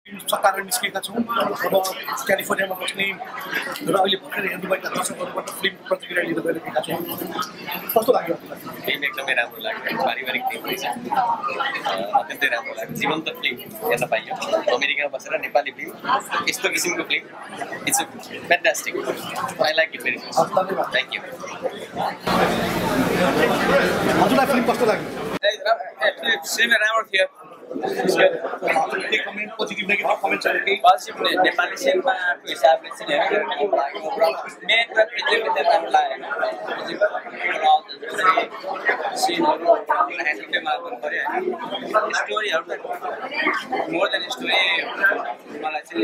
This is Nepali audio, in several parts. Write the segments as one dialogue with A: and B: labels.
A: सत्ताबाट निस्केका छौँ अब क्यालिफोर्नियामा बस्ने र अहिले भर्खर हेर्नुभएका दर्शकहरूबाट फिल्म प्रतिक्रिया लिएर गइरहेका छौँ कस्तो लाग्यो
B: फिल्म एकदमै राम्रो लाग्यो पारिवारिक फिल्म रहेछ अत्यन्तै राम्रो लाग्यो जीवन्त फिल्म हेर्न पाइयो अमेरिकामा बसेर नेपाली फिल्म यस्तो किसिमको film it's fantastic I like it very much thank you
A: हजुरलाई फिल्म कस्तो लाग्यो
C: फिल्म राम्रो थियो
A: कमेन्ट पोजिटिभ नेगेटिभ कमेन्ट्सहरू केही
C: पोजिटिभ नेपाली सिनेमाको हिसाबले चाहिँ हेरेर राम्रो लाग्यो र मेन कुरा प्रेजेन्टेसन राम्रो लागेको सिनहरू ह्यान्डलले मार्नु पऱ्यो होइन स्टोरीहरू त मोर देन स्टोरी मलाई चाहिँ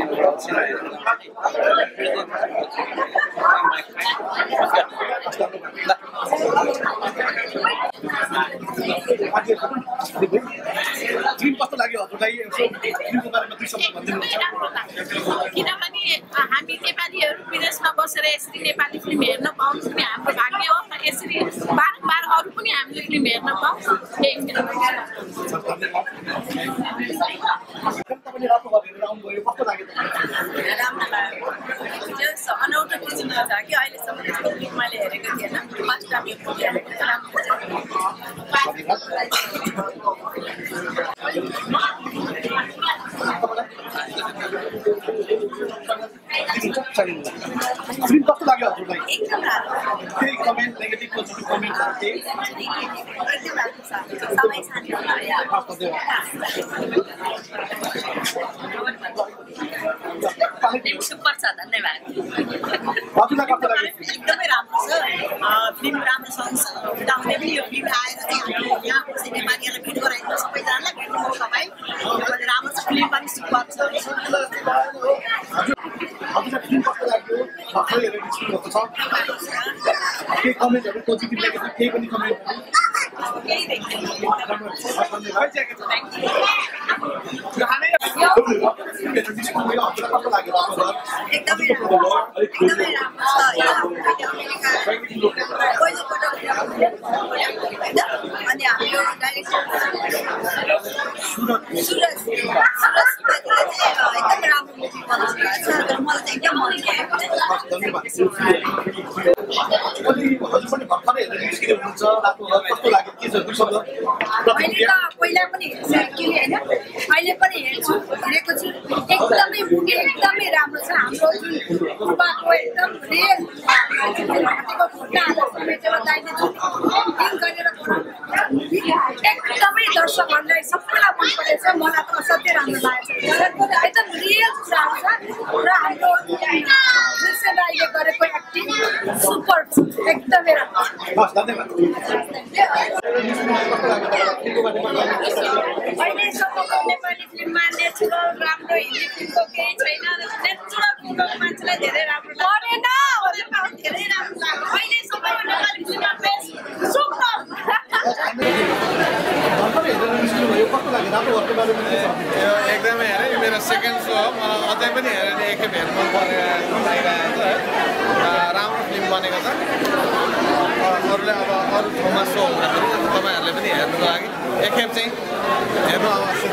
A: फिल्म कस्तो लाग्यो हजुरलाई फिल्मको बारेमा दुई शब्द भनिदिनुहुन्छ
D: किनभने हामी नेपालीहरू विदेशमा बसेर यसरी नेपाली फिल्म हेर्न पाउँछ भने हाम्रो भाग्य हो यसरी बारम्बार अरू पनि हामीले फिल्म हेर्न पाउँछ
A: तपाईँले राम्रो गरेर आउनुभयो कस्तो लाग्यो
D: राम्रो लाग्यो अनौठो किसिमको छ कि अहिलेसम्म त्यस्तो फिल्म मैले हेरेको थिएन फर्स्ट टाइम यो फिल्म हेरेको
A: फिल्म कस्तो लाग्यो हजुरलाई केही कमेन्ट नेगेटिभ पोजिटिभ कमेन्टहरू केही
D: सुपर छ धन्यवाद
A: हजुरलाई कस्तो लाग्यो
D: एकदमै राम्रो छ फिल्म राम्रोसँग उठाउने पनि यो फिल्म आएर चाहिँ हाम्रो यहाँ बस्ने नेपालीहरूलाई भेट गराएको सबैजनालाई भेट्नु मौका पाएँ राम्रो छ फिल्म पनि सुपर छ
A: हजुरलाई फिल्म कस्तो लाग्यो भर्खर हेरेर निस्किनुभएको छ केही कमेन्टहरू पोजिटिभ नेगेटिभ केही पनि कमेन्टहरू कस्तो लाग्यो
D: अनि हाम्रो डाइरेक्टर एकदम राम्रो मुभी बनाउनु भएको छ मलाई चाहिँ एकदम मन अहिले त पहिला पनि हेर्छु होइन अहिले पनि हेर्छु हेरेको छु एकदमै मुभी एकदमै राम्रो छ हाम्रो जुन युवाको एकदम रियल घटेको घटनाहरू समेटेर दाइले जुन फिल्म गरेर एकदमै दर्शकहरूलाई सबैलाई मन परेछ मलाई त असाध्यै राम्रो लागेको छ एकदम रियल कुराहरू छ र हाम्रो कृष्ण राईले गरेको एक्टिङ सुपर एकदमै राम्रो अहिलेसम्मको नेपाली फिल्ममा नेचुरल राम्रो हिन्दी फिल्मको केही छैन नेचुरल फिल्मको मान्छेलाई धेरै राम्रो परेन धेरै राम्रो लाग्यो अहिलेसम्मको नेपाली फिल्ममा बेस्ट सुपर
E: एकदमै हेरेँ यो मेरो सेकेन्ड सो हो मलाई अझै पनि हेरेर एकखेप हेर्नु मन परिरहेको राम्रो फिल्म बनेको छ अरूले अब अरू ठाउँमा सो हुँदाखेरि तपाईँहरूले पनि हेर्नुको लागि एकखेप चाहिँ हेर्नु आवश्यक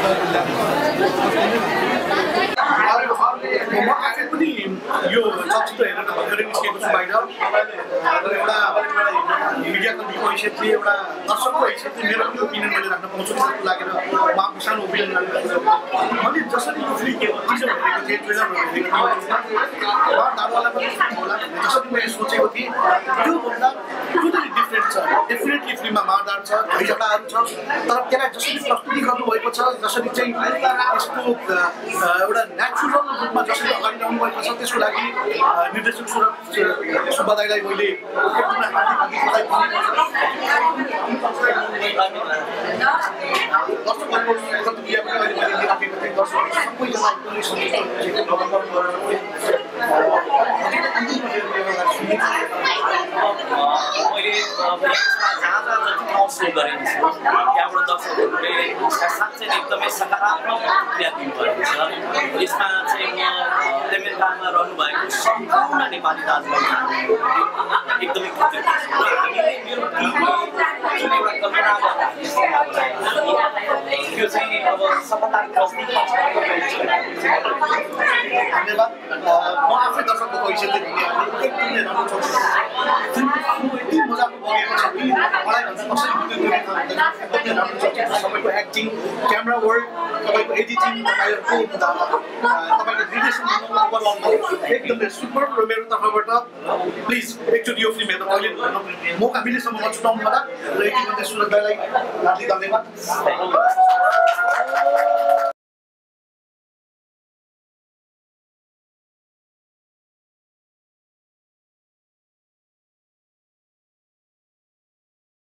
A: म आफै पनि यो चलचित्र हेरेर भर्खरै निस्केको छु बाहिर एउटा मिडियाकर्मीको हैसियतले एउटा दर्शकको हैसियतले मेरो पनि ओपिनियन मैले राख्न पाउँछु जस्तो लागेर म आफ्नो सानो ओपिनियन राख्छु मैले जसरी यो फिल्म टिजर हेरेको थिएँ ट्रेलरहरू हेरेको थिएँ दारुवाला पनि होला जसरी मैले सोचेको थिएँ त्योभन्दा टोटली डिफ्रेन्ट छ डेफिनेटली फिल्ममा मारदार छ झगडाहरू छ तर त्यसलाई जसरी प्रस्तुति गर्नुभएको छ जसरी चाहिँ यसको एउटा नेचुरल रूपमा जसरी अगाडि ल्याउनु भएको छ त्यसको लागि निर्देशक सुब्बा दाइलाई मैले एकदमै हार्दिक दर्शकहरूको प्रतिक्रिया पनि अहिले मैले राखेको थिएँ दर्शकहरू सबैजना
B: मैले जहाँ जति काउन्सिलिङ गरेको छु त्यहाँबाट दर्शकहरूले साँच्चै एकदमै सकारात्मक प्रतिक्रिया दिनुभएको छ यसमा चाहिँ म अमेरिकामा रहनुभएको सम्पूर्ण नेपाली दाजुभाइहरू एकदमै कृतज्ञ छु र हामीले मेरो टिमले जुन एउटा कल्पना गर्दा त्यो चाहिँ अब सफलता नजदिकमा छ।
A: धन्यवाद। म आफै दर्शकको हैसियतले भने एकदमै राम्रो चलचित्र यति मजाको बगेको छ कि मलाई भन्छ कसरी एकदमै राम्रो चलचित्र। तपाईँको एक्टिङ, क्यामेरा वर्क, तपाईँको एडिटिङ, तपाईँको डिरेक्सन एकदमै सुपर। र मेरो तर्फबाट प्लिज एकचोटि यो फिल्म हेर्न अहिले मौका मिलेसम्म नछुटाउनु होला। र यति भन्दै सुरज दाईलाई हार्दिक धन्यवाद।